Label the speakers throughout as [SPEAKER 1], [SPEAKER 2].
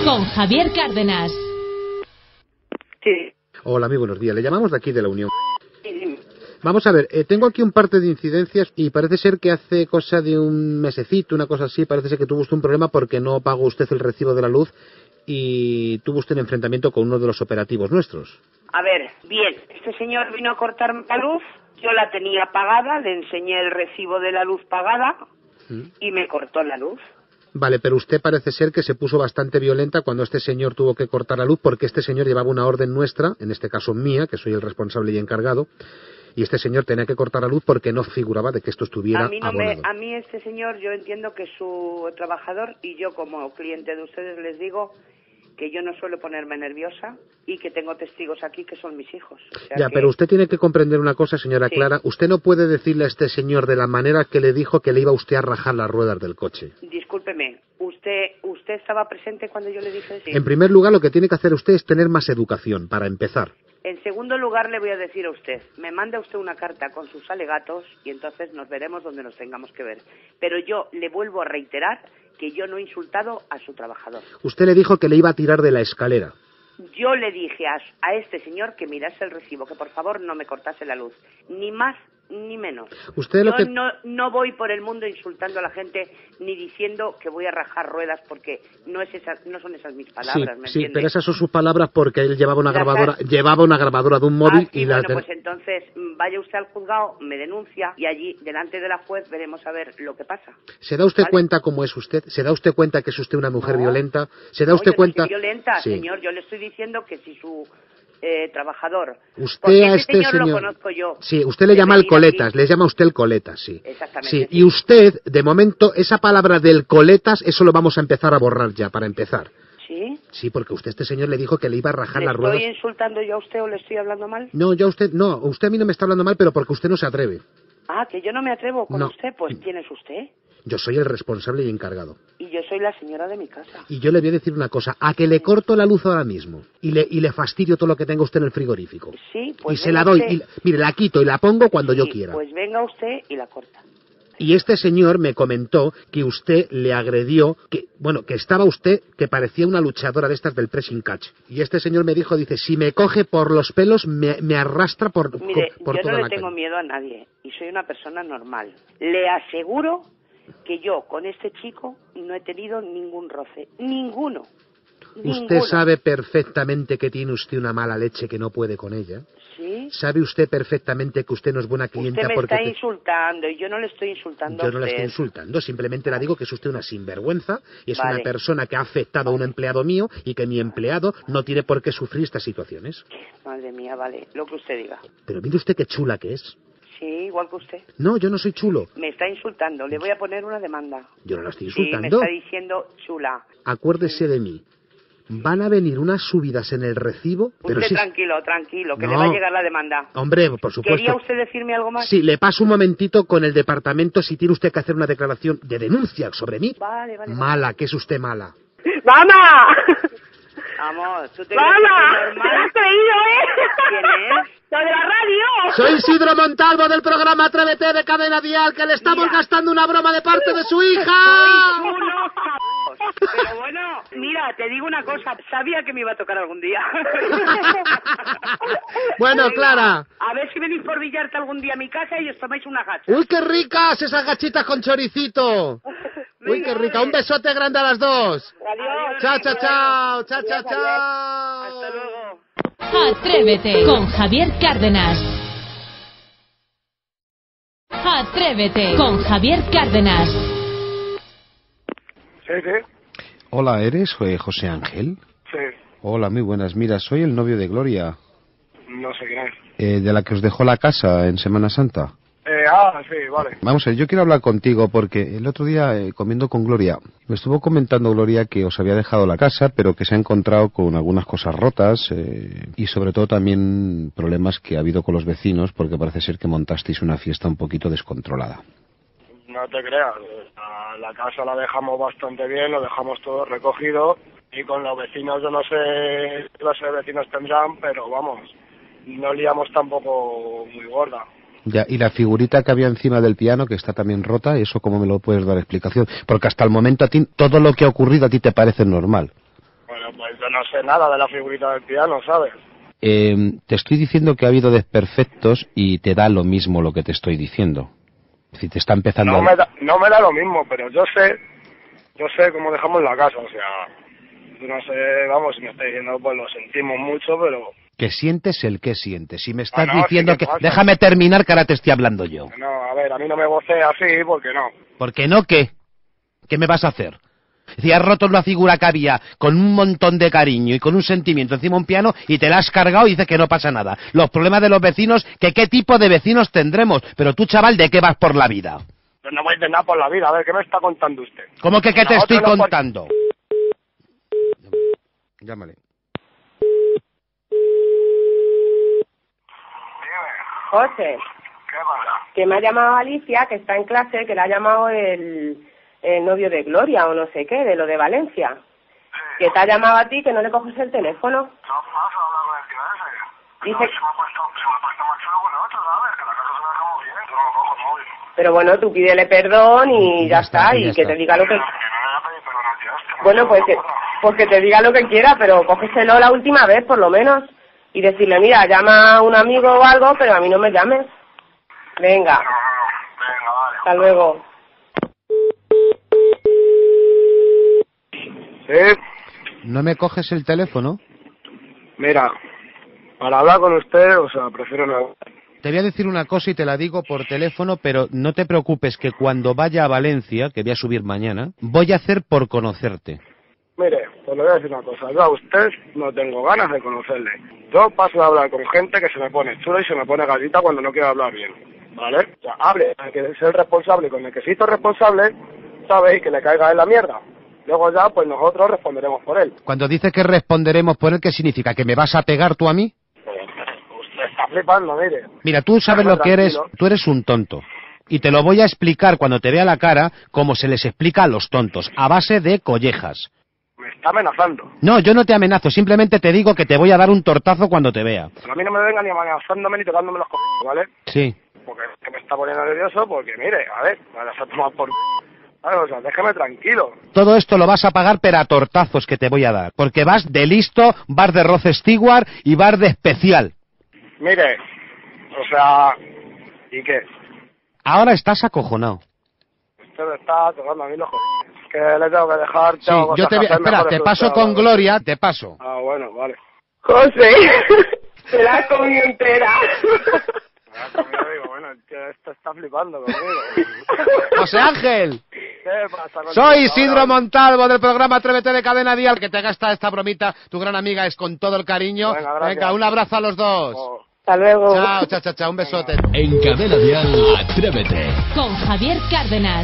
[SPEAKER 1] con Javier Cárdenas.
[SPEAKER 2] Sí.
[SPEAKER 3] Hola, muy buenos días. Le llamamos de aquí de la Unión.
[SPEAKER 2] Sí.
[SPEAKER 3] Vamos a ver, tengo aquí un parte de incidencias y parece ser que hace cosa de un mesecito, una cosa así, parece ser que tuvo usted un problema porque no pagó usted el recibo de la luz y tuvo usted un enfrentamiento con uno de los operativos nuestros.
[SPEAKER 2] A ver, bien, este señor vino a cortarme la luz, yo la tenía pagada, le enseñé el recibo de la luz pagada y me cortó la luz.
[SPEAKER 3] Vale, pero usted parece ser que se puso bastante violenta cuando este señor tuvo que cortar la luz porque este señor llevaba una orden nuestra, en este caso mía, que soy el responsable y encargado, y este señor tenía que cortar la luz porque no figuraba de que esto estuviera abonado.
[SPEAKER 2] A mí este señor, yo entiendo que es su trabajador y yo como cliente de ustedes les digo que yo no suelo ponerme nerviosa y que tengo testigos aquí que son mis hijos. O sea
[SPEAKER 3] Ya,
[SPEAKER 2] que...
[SPEAKER 3] pero usted tiene que comprender una cosa, señora
[SPEAKER 2] Sí.
[SPEAKER 3] Clara. Usted no puede decirle a este señor de la manera que le dijo que le iba usted a rajar las ruedas del coche.
[SPEAKER 2] Discúlpeme, ¿usted estaba presente cuando yo le dije sí?
[SPEAKER 3] En primer lugar, lo que tiene que hacer usted es tener más educación, para empezar.
[SPEAKER 2] En segundo lugar, le voy a decir a usted, me manda usted una carta con sus alegatos y entonces nos veremos donde nos tengamos que ver. Pero yo le vuelvo a reiterar que yo no he insultado a su trabajador.
[SPEAKER 3] Usted le dijo que le iba a tirar de la escalera.
[SPEAKER 2] Yo le dije a este señor que mirase el recibo, que por favor no me cortase la luz, ni más ni menos.
[SPEAKER 3] Usted lo
[SPEAKER 2] Yo
[SPEAKER 3] que...
[SPEAKER 2] no voy por el mundo insultando a la gente ni diciendo que voy a rajar ruedas porque no son esas mis palabras, ¿me
[SPEAKER 3] Sí,
[SPEAKER 2] entiende?
[SPEAKER 3] pero esas son sus palabras porque él llevaba una
[SPEAKER 2] Las
[SPEAKER 3] grabadora de un móvil
[SPEAKER 2] sí,
[SPEAKER 3] y
[SPEAKER 2] bueno, pues entonces vaya usted al juzgado, me denuncia y allí, delante de la juez, veremos a ver lo que pasa.
[SPEAKER 3] ¿Se da usted
[SPEAKER 2] ¿Vale?
[SPEAKER 3] cuenta cómo es usted? ¿Se da usted cuenta que es usted una mujer
[SPEAKER 2] No.
[SPEAKER 3] violenta? ¿Se da usted
[SPEAKER 2] yo
[SPEAKER 3] cuenta?
[SPEAKER 2] No soy violenta,
[SPEAKER 3] Sí.
[SPEAKER 2] señor, yo le estoy diciendo que si su trabajador...
[SPEAKER 3] Usted
[SPEAKER 2] porque
[SPEAKER 3] a
[SPEAKER 2] este
[SPEAKER 3] este
[SPEAKER 2] señor lo
[SPEAKER 3] señor...
[SPEAKER 2] conozco yo.
[SPEAKER 3] Sí, usted le
[SPEAKER 2] de
[SPEAKER 3] llama el
[SPEAKER 2] venir aquí.
[SPEAKER 3] coletas, le llama usted el coletas, sí.
[SPEAKER 2] Exactamente.
[SPEAKER 3] Sí, y usted, de momento, esa palabra del coletas, eso lo vamos a empezar a borrar ya, para empezar.
[SPEAKER 2] ¿Sí?
[SPEAKER 3] Sí, porque usted, este señor, le dijo que le iba a rajar
[SPEAKER 2] ¿Le
[SPEAKER 3] las ruedas.
[SPEAKER 2] estoy insultando yo a usted o le estoy hablando mal?
[SPEAKER 3] No, usted a mí no me está hablando mal, pero porque usted no se atreve.
[SPEAKER 2] Ah, que yo no me atrevo con
[SPEAKER 3] No.
[SPEAKER 2] usted, pues ¿quién es usted?
[SPEAKER 3] Yo soy el responsable y encargado.
[SPEAKER 2] Y yo soy la señora de mi casa.
[SPEAKER 3] Y yo le voy a decir una cosa, a que le corto la luz ahora mismo y le fastidio todo lo que tenga usted en el frigorífico.
[SPEAKER 2] Sí, pues
[SPEAKER 3] y se la doy,
[SPEAKER 2] usted.
[SPEAKER 3] mire, la quito y la pongo cuando yo
[SPEAKER 2] Sí,
[SPEAKER 3] quiera.
[SPEAKER 2] Pues venga usted y la corta.
[SPEAKER 3] Y este señor me comentó que usted le agredió, que estaba usted, que parecía una luchadora de estas del pressing catch. Y este señor me dijo, dice, si me coge por los pelos, me arrastra por
[SPEAKER 2] Mire,
[SPEAKER 3] por
[SPEAKER 2] yo
[SPEAKER 3] toda
[SPEAKER 2] no le
[SPEAKER 3] la
[SPEAKER 2] tengo
[SPEAKER 3] calle.
[SPEAKER 2] miedo a nadie y soy una persona normal. Le aseguro que yo con este chico no he tenido ningún roce. Ninguno.
[SPEAKER 3] Usted sabe perfectamente que tiene usted una mala leche que no puede con ella.
[SPEAKER 2] ¿Sí?
[SPEAKER 3] ¿Sabe usted perfectamente que usted no es buena clienta
[SPEAKER 2] Usted me
[SPEAKER 3] porque...
[SPEAKER 2] está insultando y yo no le estoy insultando
[SPEAKER 3] Yo
[SPEAKER 2] a
[SPEAKER 3] no la
[SPEAKER 2] usted.
[SPEAKER 3] estoy insultando, simplemente la digo que es usted una sinvergüenza y es
[SPEAKER 2] Vale.
[SPEAKER 3] una persona que ha afectado a un empleado mío y que mi empleado no tiene por qué sufrir estas situaciones.
[SPEAKER 2] Madre mía, vale, lo que usted diga.
[SPEAKER 3] Pero mire usted qué chula que es.
[SPEAKER 2] Sí, igual que usted.
[SPEAKER 3] No, yo no soy chulo.
[SPEAKER 2] Me está insultando, le voy a poner una demanda.
[SPEAKER 3] Yo no la estoy
[SPEAKER 2] Sí, me
[SPEAKER 3] insultando.
[SPEAKER 2] está diciendo chula.
[SPEAKER 3] Acuérdese de mí. Van a venir unas subidas en el recibo, pero
[SPEAKER 2] Usted
[SPEAKER 3] sí...
[SPEAKER 2] tranquilo, que
[SPEAKER 3] No.
[SPEAKER 2] le va a llegar la demanda.
[SPEAKER 3] Hombre, por supuesto.
[SPEAKER 2] ¿Quería usted decirme algo más?
[SPEAKER 3] Sí, le paso un momentito con el departamento si tiene usted que hacer una declaración de denuncia sobre mí.
[SPEAKER 2] Vale.
[SPEAKER 3] Mala, que es usted mala.
[SPEAKER 4] ¡Mamá!
[SPEAKER 2] Vamos, tú te crees que
[SPEAKER 4] ¡Mamá!
[SPEAKER 2] soy
[SPEAKER 4] ¡Te
[SPEAKER 2] normal.
[SPEAKER 4] lo has creído,
[SPEAKER 2] ¿Quién es?
[SPEAKER 4] ¡Lo de la radio!
[SPEAKER 3] Soy Isidro Montalvo del programa Atrévete de Cadena Dial, que le estamos
[SPEAKER 2] Mira.
[SPEAKER 3] gastando una broma de parte de su hija.
[SPEAKER 2] Soy unos cabos. Pero bueno, mira, te digo una cosa, sabía que me iba a tocar algún día.
[SPEAKER 3] Bueno,
[SPEAKER 2] Venga,
[SPEAKER 3] Clara.
[SPEAKER 2] A ver si venís por Villarte algún día a mi casa y os tomáis una gacha.
[SPEAKER 3] Uy, qué ricas esas gachitas con choricito. Uy, qué rica. Un besote grande a las dos.
[SPEAKER 2] Adiós.
[SPEAKER 3] Chao, chao, chao. Chao, chao,
[SPEAKER 2] Hasta
[SPEAKER 3] chao.
[SPEAKER 2] luego.
[SPEAKER 1] Atrévete con Javier Cárdenas. Atrévete con Javier Cárdenas.
[SPEAKER 5] Sí.
[SPEAKER 3] Hola, ¿eres José Ángel?
[SPEAKER 5] Sí.
[SPEAKER 3] Hola, muy buenas. Mira, soy el novio de Gloria,
[SPEAKER 5] No sé quién es.
[SPEAKER 3] de la que os dejó la casa en Semana Santa.
[SPEAKER 5] Sí, vale.
[SPEAKER 3] Vamos a ver, yo quiero hablar contigo porque el otro día, comiendo con Gloria, me estuvo comentando Gloria que os había dejado la casa, pero que se ha encontrado con algunas cosas rotas y sobre todo también problemas que ha habido con los vecinos porque parece ser que montasteis una fiesta un poquito descontrolada.
[SPEAKER 5] No te creas. La casa la dejamos bastante bien, lo dejamos todo recogido. Y con los vecinos, yo no sé qué clase de vecinos tendrán, pero vamos, no liamos tampoco muy gorda.
[SPEAKER 3] Ya, y la figurita que había encima del piano, que está también rota, ¿eso cómo me lo puedes dar explicación? Porque hasta el momento a ti, todo lo que ha ocurrido a ti te parece normal.
[SPEAKER 5] Bueno, Pero pues yo no sé nada de la figurita del piano, ¿sabes?
[SPEAKER 3] Te estoy diciendo que ha habido desperfectos y te da lo mismo lo que te estoy diciendo. Es decir, te está empezando
[SPEAKER 5] No me da lo mismo, pero yo sé cómo dejamos la casa, o sea, yo no sé, vamos, si me está diciendo, pues lo sentimos mucho, pero...
[SPEAKER 3] ¿Qué sientes el qué sientes? Si me estás
[SPEAKER 5] no,
[SPEAKER 3] diciendo
[SPEAKER 5] sí que
[SPEAKER 3] que...
[SPEAKER 5] pasa.
[SPEAKER 3] Déjame terminar, que ahora te estoy hablando yo.
[SPEAKER 5] No, a ver, a mí no me vocé así, porque no.
[SPEAKER 3] ¿Por qué no qué? ¿Qué me vas a hacer? Si has roto una figura que había con un montón de cariño y con un sentimiento encima de un piano y te la has cargado y dices que no pasa nada. Los problemas de los vecinos, que qué tipo de vecinos tendremos. Pero tú, chaval, ¿de qué vas por la vida?
[SPEAKER 5] Yo no voy de nada por la vida, a ver, ¿qué me está contando usted?
[SPEAKER 3] ¿Cómo que qué te estoy
[SPEAKER 5] Nosotros no
[SPEAKER 3] contando? Llámale.
[SPEAKER 4] José,
[SPEAKER 5] ¿Qué pasa?
[SPEAKER 4] que me ha llamado Alicia, que está en clase, que le ha llamado el novio de Gloria o no sé qué, de lo de Valencia. Que te ha llamado a ti, que no le coges el teléfono.
[SPEAKER 5] ¿Qué pasa? Habla con el tío ese.
[SPEAKER 4] Dice...
[SPEAKER 5] Se me ha puesto más chulo con el otro, ¿sabes? Que la casa se la dejamos bien. Yo no lo cojo el móvil.
[SPEAKER 4] Pero bueno, tú pídele perdón y ya está, y que te diga lo que...
[SPEAKER 5] Que no me voy a pedir perdón al tío este.
[SPEAKER 4] Bueno, pues que te diga lo que quiera, pero cógeselo la última vez, por lo menos. Y decirle, mira, llama a un amigo o algo, pero a mí no me llames. Venga,
[SPEAKER 5] Venga, vale.
[SPEAKER 4] hasta luego.
[SPEAKER 5] Sí,
[SPEAKER 3] ¿No me coges el teléfono?
[SPEAKER 5] mira, para hablar con usted, o sea, prefiero no...
[SPEAKER 3] Te voy a decir una cosa y te la digo por teléfono, pero no te preocupes que cuando vaya a Valencia, que voy a subir mañana, voy a hacer por conocerte.
[SPEAKER 5] Mire, pues le voy a decir una cosa. Yo a usted no tengo ganas de conocerle. Yo paso a hablar con gente que se me pone chula y se me pone gallita cuando no quiero hablar bien. ¿Vale? O sea, hable, hay que ser responsable. Con el que sí estoy responsable, sabéis que le caiga en la mierda. Luego ya, pues nosotros responderemos por él.
[SPEAKER 3] Cuando dices que responderemos por él, ¿qué significa? ¿Que me vas a pegar tú a mí?
[SPEAKER 5] Usted está flipando, mire.
[SPEAKER 3] Mira, tú sabes lo que eres,
[SPEAKER 5] Tranquilo.
[SPEAKER 3] tú eres un tonto. Y te lo voy a explicar cuando te vea la cara, como se les explica a los tontos, a base de collejas.
[SPEAKER 5] Me está amenazando.
[SPEAKER 3] No, yo no te amenazo, simplemente te digo que te voy a dar un tortazo cuando te vea.
[SPEAKER 5] Pero a mí no me venga ni amenazándome ni tocándome los ¿vale?
[SPEAKER 3] Sí.
[SPEAKER 5] Porque es que me está poniendo nervioso porque, mire, a ver, me las ha tomado por... ¿Vale? O sea, déjeme tranquilo.
[SPEAKER 3] Todo esto lo vas a pagar, pero a tortazos que te voy a dar. Porque vas de listo, vas de Rod Stewart y vas de especial.
[SPEAKER 5] Mire, o sea... ¿Y qué?
[SPEAKER 3] Ahora estás acojonado.
[SPEAKER 5] Usted me está tocando a mí los que le tengo que dejar...
[SPEAKER 3] Sí,
[SPEAKER 5] tengo
[SPEAKER 3] yo
[SPEAKER 5] cosas
[SPEAKER 3] te
[SPEAKER 5] que
[SPEAKER 3] voy...
[SPEAKER 5] hacer
[SPEAKER 3] Espera,
[SPEAKER 5] mejores
[SPEAKER 3] te
[SPEAKER 5] que
[SPEAKER 3] paso
[SPEAKER 5] usted,
[SPEAKER 3] con
[SPEAKER 5] ¿vale?
[SPEAKER 3] Gloria, te paso.
[SPEAKER 5] Ah, bueno, vale.
[SPEAKER 4] José, se la ha comido entera.
[SPEAKER 5] Digo, bueno, el tío este está flipando conmigo.
[SPEAKER 3] José Ángel.
[SPEAKER 5] ¿Qué pasa contigo?
[SPEAKER 3] Soy Isidro
[SPEAKER 5] Ahora,
[SPEAKER 3] Montalvo del programa Atrévete de Cadena Dial. Que te haga esta bromita, tu gran amiga, es con todo el cariño.
[SPEAKER 5] Venga, gracias.
[SPEAKER 3] Venga, un abrazo a los dos.
[SPEAKER 5] oh,
[SPEAKER 4] Hasta luego.
[SPEAKER 3] Chao, chao, chao, chao, un besote.
[SPEAKER 6] En Cadena Dial, Atrévete.
[SPEAKER 1] Con Javier Cárdenas.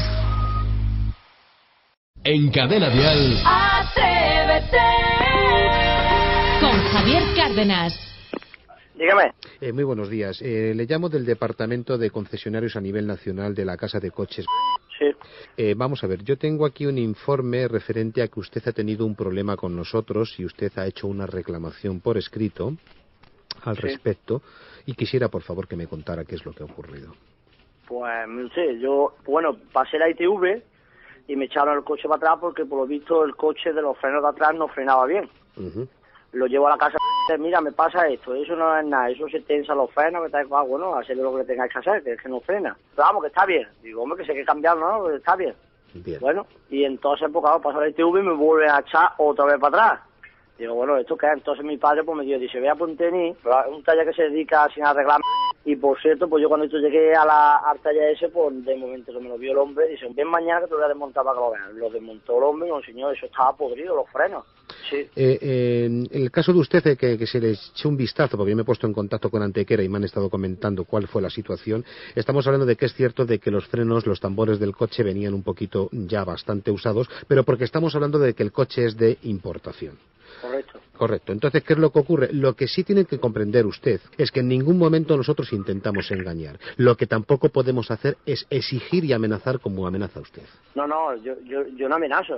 [SPEAKER 6] En Cadena Dial,
[SPEAKER 1] Atrévete. Con Javier Cárdenas.
[SPEAKER 5] Dígame.
[SPEAKER 3] Muy buenos días. Le llamo del Departamento de Concesionarios a nivel nacional de la Casa de Coches.
[SPEAKER 5] Sí.
[SPEAKER 3] Vamos a ver, yo tengo aquí un informe referente a que usted ha tenido un problema con nosotros y usted ha hecho una reclamación por escrito al respecto y quisiera, por favor, que me contara qué es lo que ha ocurrido.
[SPEAKER 7] Pues, no sé, yo, bueno, pasé la ITV y me echaron el coche para atrás porque, por lo visto, el coche de los frenos de atrás no frenaba bien.
[SPEAKER 3] Ujú.
[SPEAKER 7] Lo llevo a la casa, mira, me pasa esto, eso no es nada, eso se tensa los frenos, que tal, bueno, hacer lo que le tengáis que hacer, que es que no frena. Pero vamos, que está bien. Digo, hombre, que sé que cambiarlo, ¿no? Está bien.
[SPEAKER 3] Bien.
[SPEAKER 7] Bueno, y entonces, pues claro, paso la ITV y me vuelven a echar otra vez para atrás. Digo, bueno, ¿esto qué es? Entonces mi padre pues me dice, ve a Pontení, un taller que se dedica sin arreglar. Y por cierto, pues yo cuando llegué al taller ese, pues de momento me lo vio el hombre, dice, ven mañana que te lo voy a desmontar para que lo veas. Lo desmontó el hombre y me enseñó, eso estaba podrido, los frenos. Sí.
[SPEAKER 3] En el caso de usted, que se le eche un vistazo, porque yo me he puesto en contacto con Antequera y me han estado comentando cuál fue la situación, estamos hablando de que es cierto de que los frenos, los tambores del coche venían un poquito ya bastante usados, pero porque estamos hablando de que el coche es de importación.
[SPEAKER 7] Correcto.
[SPEAKER 3] Correcto. Entonces, ¿qué es lo que ocurre? Lo que sí tiene que comprender usted es que en ningún momento nosotros intentamos engañar. Lo que tampoco podemos hacer es exigir y amenazar como amenaza usted.
[SPEAKER 7] No, yo no amenazo, ¿eh?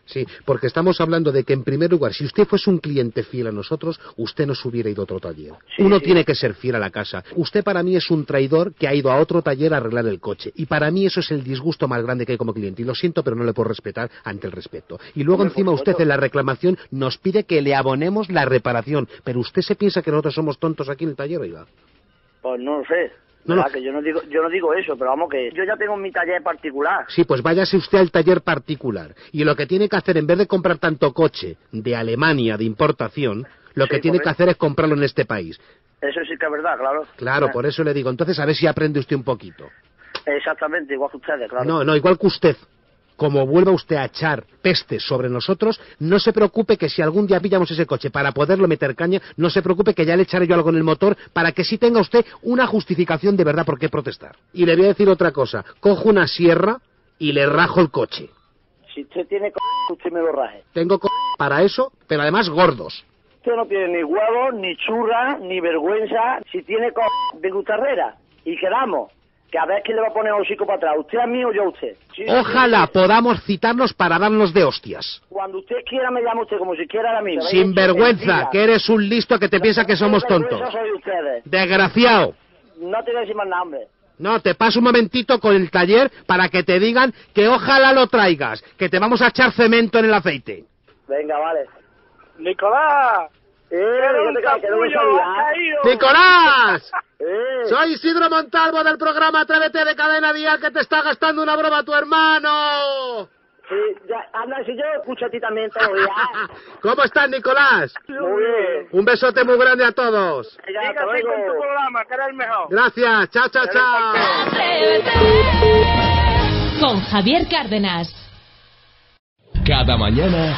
[SPEAKER 3] Sí, porque estamos hablando de que, en primer lugar, si usted fuese un cliente fiel a nosotros, usted nos hubiera ido a otro taller. Uno tiene que ser fiel a la casa. Usted para mí es un traidor que ha ido a otro taller a arreglar el coche. Y para mí eso es el disgusto más grande que hay como cliente. Y lo siento, pero no le puedo respetar ante el respeto. Y luego encima usted en la reclamación nos pide que le abonemos la reparación. Pero usted se piensa que nosotros somos tontos aquí en el taller, oiga.
[SPEAKER 7] Pues no lo sé.
[SPEAKER 3] No, no.
[SPEAKER 7] Que yo no digo eso, pero vamos, que yo ya tengo mi taller particular.
[SPEAKER 3] Sí, pues váyase usted al taller particular. Y lo que tiene que hacer, en vez de comprar tanto coche de Alemania, de importación, lo que tiene que hacer es comprarlo en este país.
[SPEAKER 7] Eso sí que es verdad, claro.
[SPEAKER 3] Claro, por eso le digo. Entonces, a ver si aprende usted un poquito.
[SPEAKER 7] Exactamente, igual que ustedes, claro.
[SPEAKER 3] No, igual que usted. Como vuelva usted a echar pestes sobre nosotros, no se preocupe que si algún día pillamos ese coche para poderlo meter caña, no se preocupe que ya le echaré yo algo en el motor para que sí tenga usted una justificación de verdad por qué protestar. Y le voy a decir otra cosa. Cojo una sierra y le rajo el coche.
[SPEAKER 7] Si usted tiene usted me lo raje.
[SPEAKER 3] Tengo para eso, pero además gordos.
[SPEAKER 7] Usted no tiene ni huevos, ni churra, ni vergüenza. Si tiene de guitarrera y quedamos, que a ver quién le va a poner el hocico para atrás, usted a mí o yo a usted. Sí,
[SPEAKER 3] ojalá podamos citarnos para darnos de hostias.
[SPEAKER 7] Cuando usted quiera me llama usted, como si quiera ahora mismo.
[SPEAKER 3] Sin vergüenza, que eres un listo que te piensa que somos tontos.
[SPEAKER 7] Soy ustedes.
[SPEAKER 3] Desgraciado.
[SPEAKER 7] No te voy a decir más nada, hombre.
[SPEAKER 3] No, te paso un momentito con el taller para que te digan que ojalá lo traigas, que te vamos a echar cemento en el aceite.
[SPEAKER 7] Venga, vale.
[SPEAKER 5] ¡Nicolás!
[SPEAKER 3] ¡Nicolás! Soy Isidro Montalvo del programa Atrévete de Cadena Dial, que te está gastando una broma tu hermano.
[SPEAKER 7] Sí, ya, anda, si yo escucho a ti también todo el día.
[SPEAKER 3] ¿Cómo estás, Nicolás?
[SPEAKER 7] Muy bien.
[SPEAKER 3] Un besote muy grande a todos.
[SPEAKER 5] Sígase con tu programa, que era el mejor.
[SPEAKER 3] Gracias, chao, chao, chao.
[SPEAKER 1] Con Javier Cárdenas.
[SPEAKER 6] Cada mañana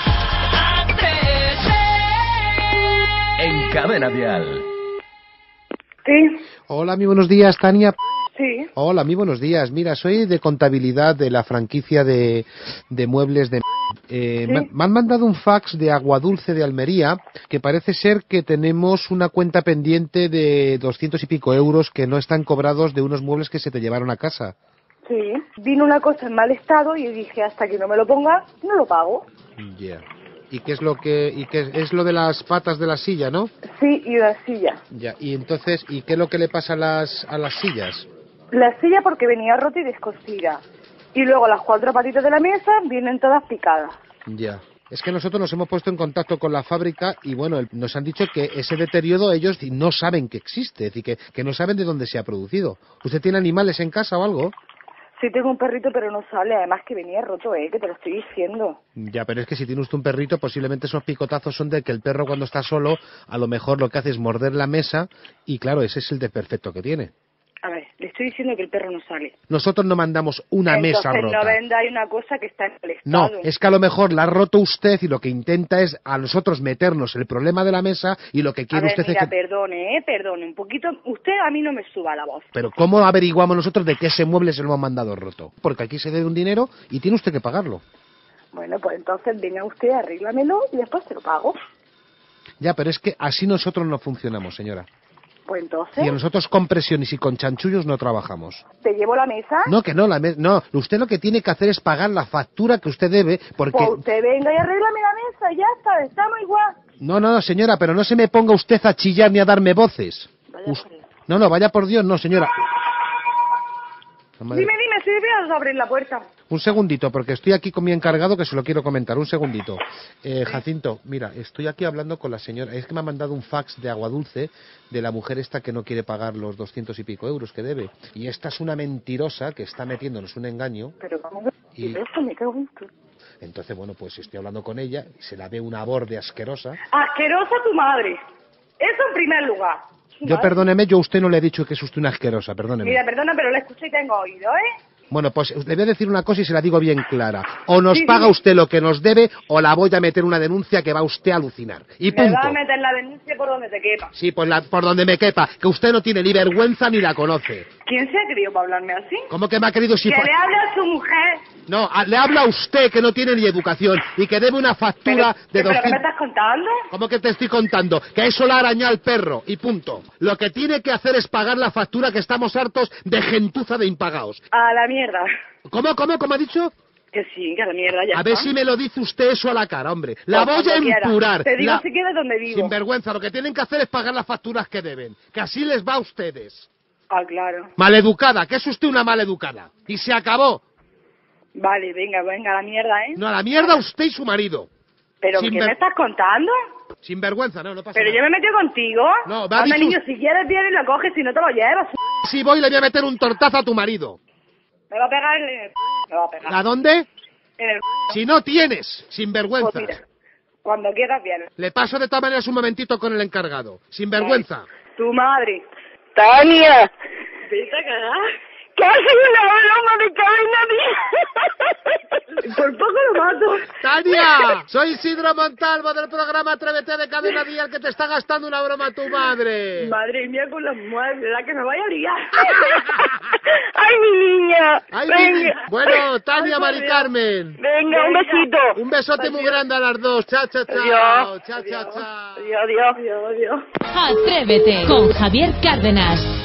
[SPEAKER 6] en Cadena Dial.
[SPEAKER 4] Sí,
[SPEAKER 3] Hola, muy buenos días, Tania.
[SPEAKER 4] sí.
[SPEAKER 3] Hola, muy buenos días. Mira, soy de contabilidad de la franquicia de muebles de... Me han mandado un fax de Aguadulce de Almería, que parece ser que tenemos una cuenta pendiente de 200 y pico euros que no están cobrados de unos muebles que se te llevaron a casa.
[SPEAKER 4] Sí, vino una cosa en mal estado y dije, hasta que no me lo ponga, no lo pago.
[SPEAKER 3] Ya. ¿Y qué es lo es lo de las patas de la silla, no?
[SPEAKER 4] Sí, y la silla.
[SPEAKER 3] Ya. Y entonces, ¿y qué es lo que le pasa a las sillas?
[SPEAKER 4] La silla porque venía rota y descosida. Y luego las 4 patitas de la mesa vienen todas picadas.
[SPEAKER 3] Ya. Es que nosotros nos hemos puesto en contacto con la fábrica y, bueno, nos han dicho que ese deterioro ellos no saben que existe, es decir, que no saben de dónde se ha producido. ¿Usted tiene animales en casa o algo?
[SPEAKER 4] Sí, tengo un perrito, pero no sale. Además que venía roto, que te lo estoy diciendo.
[SPEAKER 3] Ya, pero es que si tiene usted un perrito, posiblemente esos picotazos son de que el perro cuando está solo, a lo mejor lo que hace es morder la mesa y, claro, ese es el desperfecto que tiene.
[SPEAKER 4] A ver, le estoy diciendo que el perro no sale.
[SPEAKER 3] Nosotros no mandamos una mesa rota.
[SPEAKER 4] Entonces no vendáis una cosa que está en el estado.
[SPEAKER 3] No, es que a lo mejor la ha roto usted y lo que intenta es a nosotros meternos el problema de la mesa y lo que quiere usted
[SPEAKER 4] mira,
[SPEAKER 3] es que...
[SPEAKER 4] perdone un poquito. Usted a mí no me suba la voz.
[SPEAKER 3] Pero ¿cómo averiguamos nosotros de que ese mueble se lo han mandado roto? Porque aquí se debe un dinero y tiene usted que pagarlo.
[SPEAKER 4] Bueno, pues entonces venga usted, arréglamelo y después se lo pago.
[SPEAKER 3] Ya, pero es que así nosotros no funcionamos, señora.
[SPEAKER 4] Pues entonces...
[SPEAKER 3] Y nosotros con presiones y con chanchullos no trabajamos.
[SPEAKER 4] ¿Te llevo la mesa?
[SPEAKER 3] No, que no, no. Usted lo que tiene que hacer es pagar la factura que usted debe, porque...
[SPEAKER 4] Pues usted venga y arréglame la mesa y ya está, estamos igual.
[SPEAKER 3] No, señora, pero no se me ponga usted a chillar ni a darme voces. No, vaya por Dios, no, señora.
[SPEAKER 4] Dime, si voy a abrir la puerta.
[SPEAKER 3] Un segundito, porque estoy aquí con mi encargado que se lo quiero comentar. Un segundito. Jacinto, mira, estoy aquí hablando con la señora. Es que me ha mandado un fax de Aguadulce de la mujer esta que no quiere pagar los 200 y pico euros que debe. Y esta es una mentirosa que está metiéndonos un engaño.
[SPEAKER 4] Pero ¿cómo que eso? Me cago en tu...
[SPEAKER 3] Entonces, bueno, pues estoy hablando con ella, se la ve una borde asquerosa.
[SPEAKER 4] ¡Asquerosa tu madre! Eso en primer lugar.
[SPEAKER 3] Yo, perdóneme, yo a usted no le he dicho que es usted una asquerosa, perdóneme.
[SPEAKER 4] Mira, perdona, pero la escucho y tengo oído,
[SPEAKER 3] Bueno, pues le voy a decir una cosa y se la digo bien clara. O nos paga usted lo que nos debe, o la voy a meter una denuncia que va usted a alucinar. Y punto.
[SPEAKER 4] Me va a meter la denuncia por donde te quepa.
[SPEAKER 3] Sí, por donde me quepa, que usted no tiene ni vergüenza ni la conoce.
[SPEAKER 4] ¿Quién se ha querido para hablarme así?
[SPEAKER 3] ¿Cómo que me ha querido si...
[SPEAKER 4] Que le hable a su mujer.
[SPEAKER 3] No, le habla a usted que no tiene ni educación y que debe una factura de 200...
[SPEAKER 4] ¿Pero qué me estás contando?
[SPEAKER 3] ¿Cómo que te estoy contando? Que eso le ha arañado al perro y punto. Lo que tiene que hacer es pagar la factura, que estamos hartos de gentuza de impagaos.
[SPEAKER 4] A la mierda.
[SPEAKER 3] ¿Cómo ha dicho?
[SPEAKER 8] Que sí, que a la mierda ya
[SPEAKER 9] A ver
[SPEAKER 8] está.
[SPEAKER 9] si me lo dice usted eso a la cara, hombre. La
[SPEAKER 8] Pues
[SPEAKER 9] voy a
[SPEAKER 8] cuando quiera.
[SPEAKER 9] empurar.
[SPEAKER 8] Te digo si quieres dónde vivo.
[SPEAKER 9] Sinvergüenza, lo que tienen que hacer es pagar las facturas que deben. Que así les va a ustedes.
[SPEAKER 8] Ah, claro.
[SPEAKER 9] Maleducada, que es usted una maleducada. Y se acabó.
[SPEAKER 8] Vale, venga, a la mierda, ¿eh?
[SPEAKER 9] No, a la mierda usted y su marido.
[SPEAKER 8] ¿Pero qué me estás contando?
[SPEAKER 9] Sinvergüenza, no pasa
[SPEAKER 8] Pero
[SPEAKER 9] nada.
[SPEAKER 8] yo me he metido contigo.
[SPEAKER 9] No, me ha
[SPEAKER 8] Anda,
[SPEAKER 9] dicho-
[SPEAKER 8] niño, si quieres vienes y lo coges, si no te lo llevas.
[SPEAKER 9] Si voy le voy a meter un tortazo a tu marido.
[SPEAKER 8] Me va a pegar en el... Me va a pegar.
[SPEAKER 9] ¿A dónde?
[SPEAKER 8] En el...
[SPEAKER 9] Si no tienes, sinvergüenza.
[SPEAKER 8] Pues mira, cuando quieras vienes.
[SPEAKER 9] Le paso de todas maneras un momentito con el encargado. Sinvergüenza.
[SPEAKER 8] Tu madre.
[SPEAKER 10] Tania.
[SPEAKER 8] ¿Viste a cagar?
[SPEAKER 10] ¿Qué haces una broma de cadena?
[SPEAKER 8] Por poco lo mato.
[SPEAKER 9] ¡Tania! Soy Isidro Montalvo del programa Atrévete de Cadena Dial, que te está gastando una broma a tu madre.
[SPEAKER 8] Madre mía, con los muebles, la que me vaya a liar.
[SPEAKER 10] ¡Ay, mi niña!
[SPEAKER 9] Ay,
[SPEAKER 10] Venga.
[SPEAKER 9] Bueno, Tania,
[SPEAKER 8] Ay,
[SPEAKER 9] Mari
[SPEAKER 8] por Dios.
[SPEAKER 9] Carmen.
[SPEAKER 10] Venga, un besito.
[SPEAKER 9] Un besote muy grande a las dos. Chao, chao, chao.
[SPEAKER 10] Adiós.
[SPEAKER 9] Chao, chao, chao.
[SPEAKER 10] Adiós, adiós.
[SPEAKER 8] Adiós, adiós.
[SPEAKER 1] Atrévete con Javier Cárdenas.